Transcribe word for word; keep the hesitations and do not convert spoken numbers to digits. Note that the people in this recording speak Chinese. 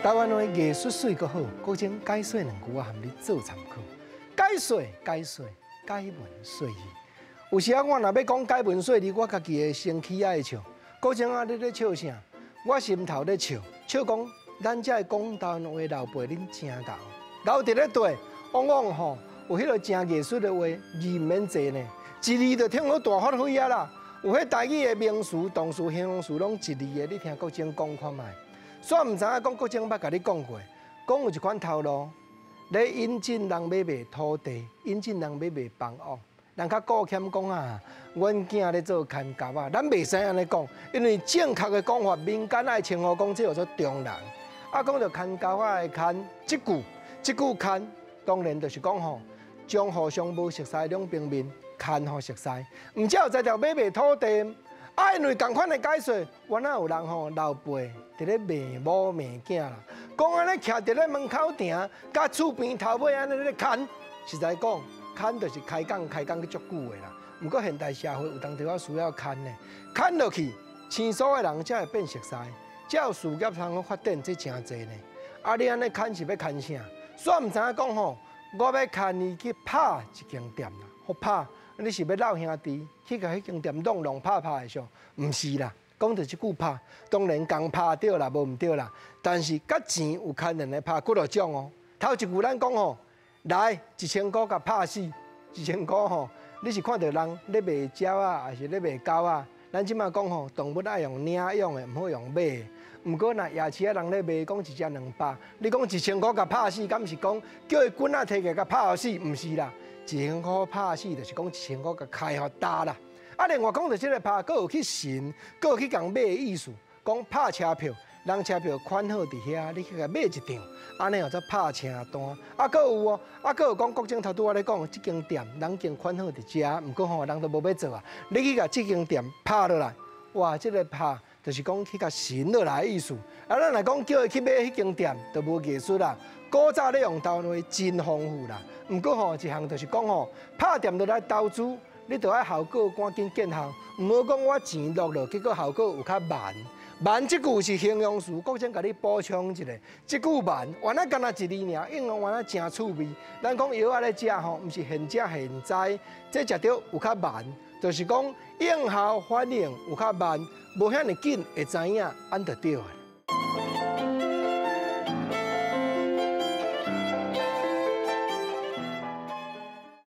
台湾的艺术水阁好，古今解说两句啊，含你做参考。解说解说解文说义，有时啊，我若要讲解文说义，我家己会生气爱笑。古今啊，你咧笑啥？我心头咧笑，笑讲咱这讲台湾话老辈恁真戆，老伫咧对，往往吼有迄个真艺术的话，字免坐呢，一字就听到大发挥啊啦。有迄台语的名词、动词、形容词，拢一字的，你听国精讲看觅。煞毋知影讲国精捌甲你讲过，讲有一款头路，咧引进人买卖土地，引进人买卖房屋。人较顾谦讲啊，阮囝咧做牵夹啊，咱袂使安尼讲，因为正确的讲法，民间爱称呼讲这叫做中人。啊，讲到牵夹啊的牵，即句即句牵，当然就是讲吼，将互相无熟悉两平面牵互熟悉，毋只有在条买卖土地。啊，因为同款的解说，原来有人吼老辈伫咧骂某骂囝啦，讲安尼徛伫咧门口埕，甲厝边头尾安尼咧牵，实在讲牵就是开讲开讲去足久的啦。毋过现代社会有当时我需要牵呢，牵落去，青疏的人才会变熟悉，才有事业通发展，这真济呢。啊，你安尼牵是要牵啥？煞毋知影讲吼，我要牵伊去拍一间店啦，好拍。你是要闹兄弟去甲迄间店弄弄拍拍的上，毋是啦，讲到即句拍，当然讲拍对啦，无毋对啦。但是甲钱有牵连的拍，几落种哦。头一句咱讲吼，来一千块甲拍死，一千块吼，你是看到人咧卖鸟啊，还是咧卖狗啊？咱即马讲吼，动物爱用领养的，毋好用买的。毋过若夜市啊人咧卖，讲一只两百，你讲一千块甲拍死，敢毋是讲叫伊棍仔摕起甲拍死？毋是啦。一千块拍死，就是讲一千块甲开互打啦。啊，另外讲到即个拍，佫有去寻，佫有去共买的意思，讲拍车票，人车票款好伫遐，你去甲买一张，安尼叫做拍车单。啊，佫有哦，啊，佫有讲国政头拄我咧讲，即间店人经款好伫遮，毋过吼人都无要做啊。你去甲即间店拍落来，哇，即个拍就是讲去甲寻落来的意思。啊，咱来讲叫伊去买迄间店，就无艺术啦。古早咧用台湾话真丰富啦。毋过吼，一项就是讲吼，拍店落来投资，你着爱效果赶紧见效，毋好讲我钱落落，结果效果有较慢。慢即句是形容词，国先甲你补充一下，即句慢，原来干那一字尔，应用原来真趣味。咱讲药啊咧食吼，毋是现食现知，这食着有较慢，就是讲应效反应有较慢，无遐尼紧会知影安得着的。